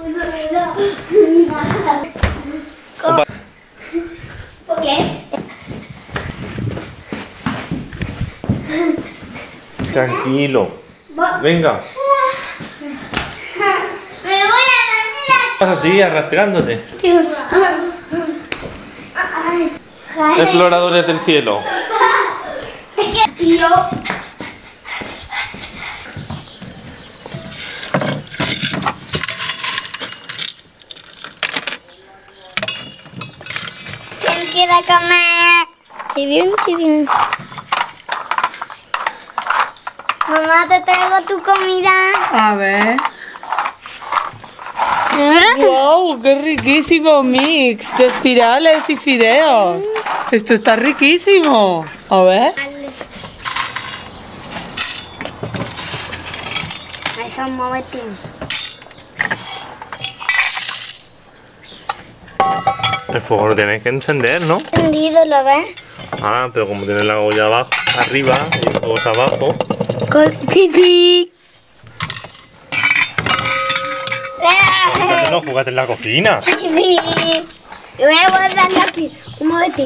¿Por qué? Tranquilo. Venga. Me voy a dormir. Vas así arrastrándote. Exploradores del cielo. Y yo. ¿Quién quiere comer? Chibim. Mamá, te traigo tu comida. A ver. ¡Wow! ¡Qué riquísimo mix de espirales y fideos! Esto está riquísimo. A ver. Ahí son momentín. El fuego lo tienes que encender, ¿no? Encendido, ¿lo ves? Ah, pero como tienes la olla abajo, arriba y el fuego está abajo. Pipí. ¿Por qué no jugaste en la cocina? Pipí. Voy a guardarlo aquí. Un momentín.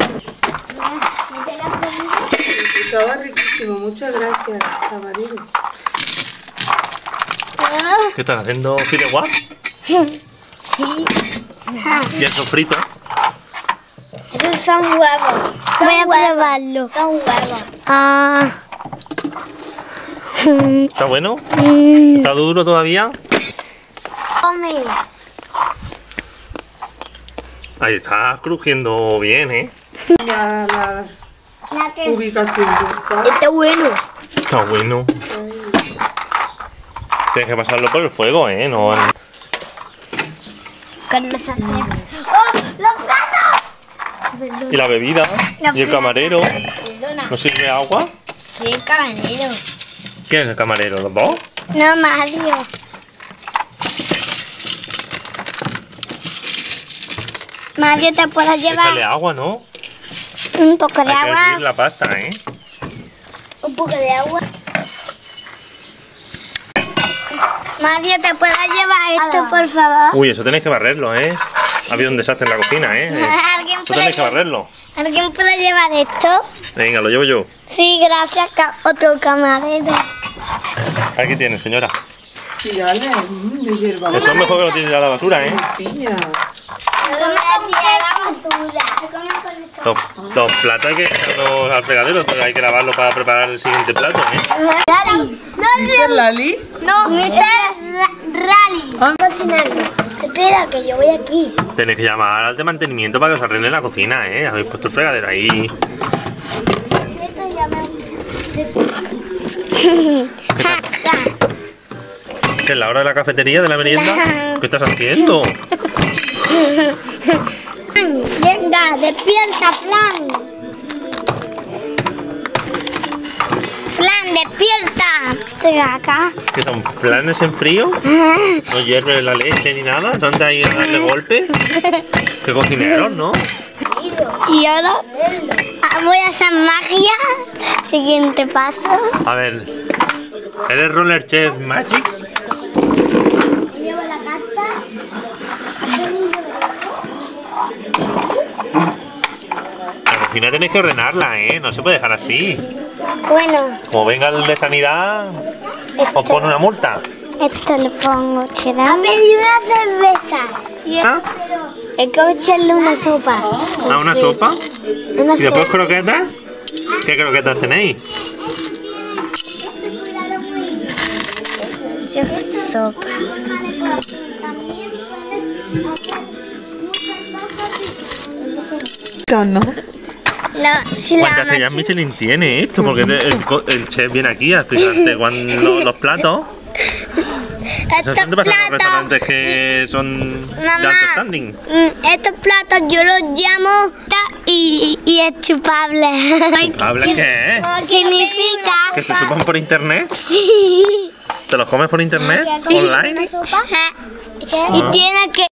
Estaba riquísimo. Muchas gracias, Tamarino. ¿Qué estás haciendo? ¿Fideuá? Sí. ¿Y el sofrito? Esos son huevos. Voy a probarlo. Son huevos. Ah. ¿Está bueno? ¿Está duro todavía? Come. Ahí está crujiendo bien, ¿eh? Ya la La que... ubicación rusa. Está bueno. Está bueno. Tienes que pasarlo por el fuego, ¿eh? No, Con esa ¡Oh! ¡Los platos! y la bebida. Y el camarero. Perdona. ¿No sirve agua? Sí, el camarero. ¿Quién es el camarero? ¿Los dos? No, Mario. Mario, ¿te puedes llevar Échale agua, ¿no? un poco de Hay que agua? hervir la pasta, ¿eh? Un poco de agua. Mario, ¿te puedes llevar esto, por favor? Uy, eso tenéis que barrerlo, ¿eh? Ha habido un desastre en la cocina, ¿eh? ¿Alguien Eso tenéis que barrerlo. ¿Alguien puede llevar esto? Venga, lo llevo yo. Sí, gracias, otro camarero. Aquí tiene, señora. Espirales. De hierba. Eso es mejor que lo tiene a la basura, ¿eh? Piña. Se come con la basura. Se come con esto. Los platos hay que echarlos al fregadero, pero hay que lavarlo para preparar el siguiente plato, ¿eh? Rally. ¿Mr. Lali? No, Mr. Rally. Ah. Cocinando. Espera, que yo voy aquí. Tenéis que llamar al de mantenimiento para que os arregle la cocina, ¿eh? Habéis puesto el fregadero ahí. Esto ya me... ¿Qué es la hora de la cafetería, de la merienda? ¿Qué estás haciendo? Venga, despierta, Flan. Flan, despierta. Venga, acá. ¿Qué son flanes en frío? ¿No hierve la leche ni nada? ¿Dónde hay que darle golpe? ¿Qué cocineros, no? Y ahora voy a hacer magia. Siguiente paso. A ver, ¿eres Roller Chef Magic? Llevo la carta. La cocina tenéis que ordenarla, ¿eh? No se puede dejar así. Bueno, Como venga el de sanidad, os pone una multa. esto le pongo cheddar. Ha pedido una cerveza. Y ¿Ah? hay que echarle una sopa. ¿A una sopa? Una ¿Y después sopa. croquetas? ¿Qué croquetas tenéis? Sopa. ¿No? Si la ¿Cuántas estrellas Michelin tiene esto? Porque el chef viene aquí a explicarte los platos. ¿Eso estos te pasa en los platos, restaurantes que son de alto mamá, standing? estos platos yo los llamo y es chupable. ¿Hablas qué es? Significa ¿Que se chupan por internet? sí. ¿Te los comes por internet? Sí. ¿Online? Y tiene que